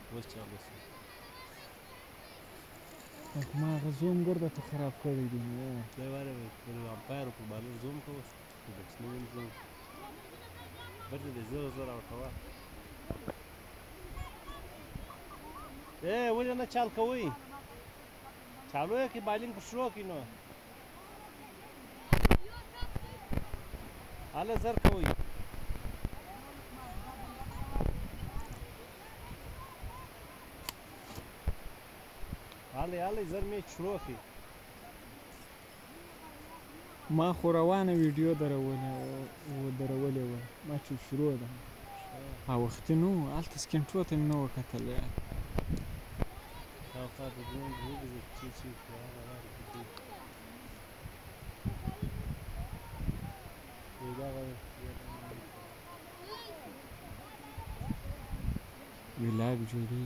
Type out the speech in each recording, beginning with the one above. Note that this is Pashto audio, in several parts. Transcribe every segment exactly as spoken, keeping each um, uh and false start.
اوس چالو شو ما هغه زوم ګرده ته خراب کړی دی نو دی واره پر امپایر او پر بالر زوم کوه پر بیټسمن زوم برده دی زر زر او کوه ای ولې نه چال کوئ چالو یې که بالینګ پر شروع کړي نو هله زر کوئ هله هله زر میچ شروع کړي ما خو روانه ویډیو درولې درولې وه ما چې شروع ده او وختي نه و هلته سکینټو ته مې نه وه کتلی شاوخوا د ډرون وګرځېد چې چې په هغه لاره کې ځي دغه وی لایو جوړېږي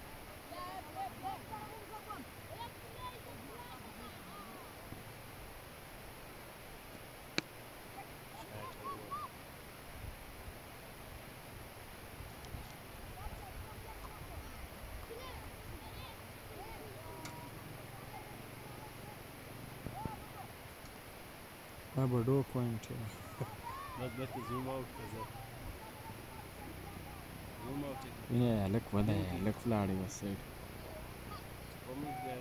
دا بډو پوینټ دی بس بس زوم آوټ کړه زوم آوټ نه هلک وده یې هلک ولاړ یې یوه سایډ وموږ بیا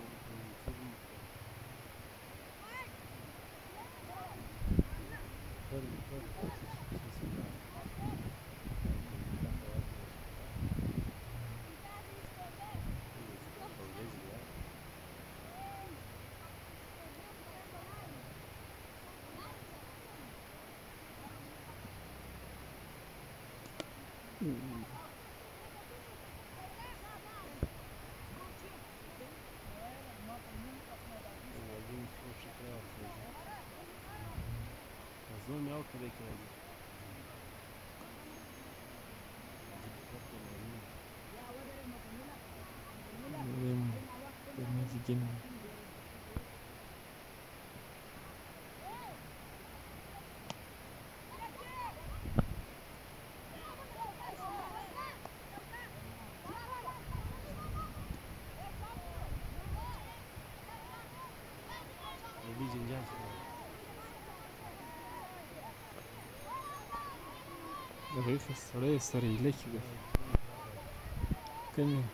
زوم آوټ کړی که Imagine. دقیقه سړی سره ایله کې ده کومې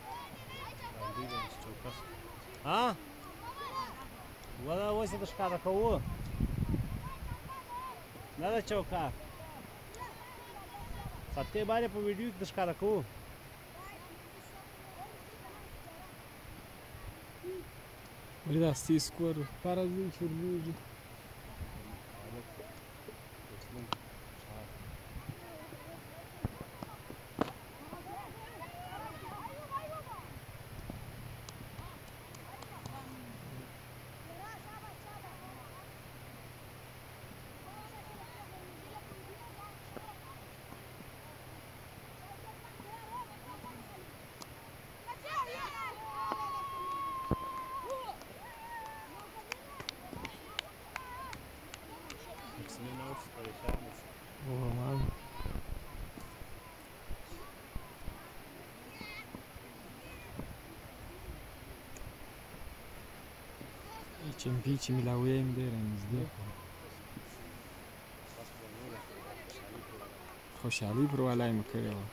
ها ولا اوس یې د ښکاره کوو نه ده چوکه فتحې باندې په ویډیو کې د ښکاره کوو ولې دا ستې سکور فرض دی چورلېږي چمپی چې ملاوی یم دی رانږدې خوشحالي پر والا یې مې کړې وه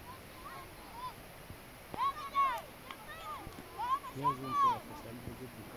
Я звоню,